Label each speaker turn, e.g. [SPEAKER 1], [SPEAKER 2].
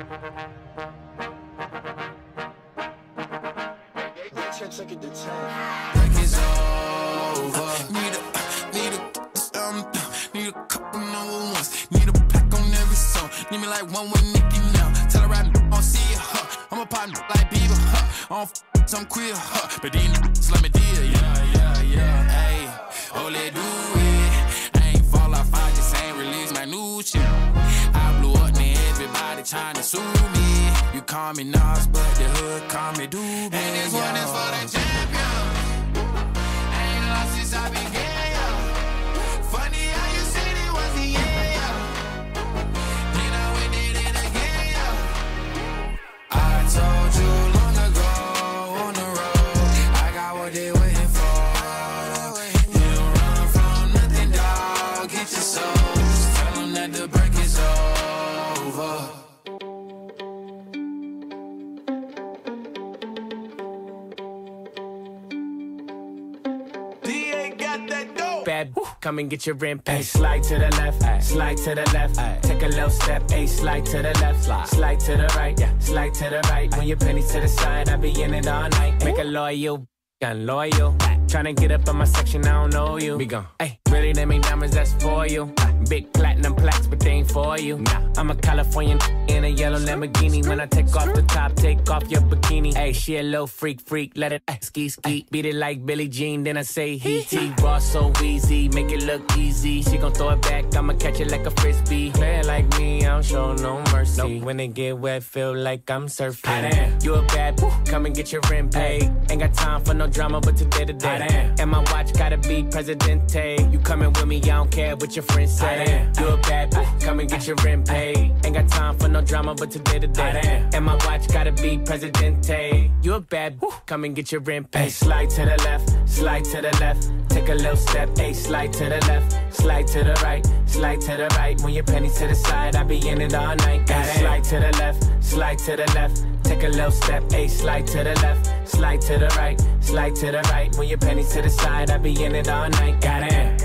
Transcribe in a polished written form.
[SPEAKER 1] Break is over. Need a couple number ones. Need a pack on every song. Need me like one with Nicki now. Tell her I don't see it, huh? I'm a partner like Bieber, huh? I don't f some queer, huh? But these niggas let me deal, yeah. Ayy, oh, let do it. I ain't fall off, I just ain't release my new shit. I blew up, man, everybody trying to sue me. You call me Nas, but the hood call me Doobie. And this one is for the champion. I ain't lost since I began, yo. Funny how you said it was the end, yo. Then I went did it again, yo. I told you long ago on the road, I got what they waiting for. You don't run from nothing, dog. Get your soul. Just tell them that the break is over.
[SPEAKER 2] Bad, come and get your rent paid. Slide to the left, slide to the left. Take a little step, slide to the left, slide to the right, slide to the right. When your pennies to the side, I be in it all night. Make a loyal, loyal. Tryna get up on my section, I don't know you. Be gone. Ay, really, they make diamonds, that's for you. Big platinum plaques, but they ain't for you. Nah, I'm a Californian in a yellow Lamborghini. When I take off the top, take off your bikini. Ay, she a little freak, let it ski. Beat it like Billie Jean, then I say he raw so easy, make it look easy. She gon' throw it back, I'ma catch it like a frisbee. Play it like me, I don't show no mercy. Nope. When it get wet, feel like I'm surfing. You a bad, come and get your rent paid. Ain't got time for no drama, but today to day. And my watch gotta be Presidente. You coming with me, I don't care what your friends say. You a bad bitch, come and get your rent paid. Ain't got time for no drama, but today to day. And my watch gotta be Presidente. You a bad bitch, come and get your rent paid. Slide to the left, slide to the left. Take a little step, slide to the left, slide to the right, slide to the right. When your pennies to the side, I be in it all night. Slide to the left, slide to the left. Take a little step, slide to the left, slide to the right, slide to the right. When your pennies to the side, I be in it all night. Goddamn.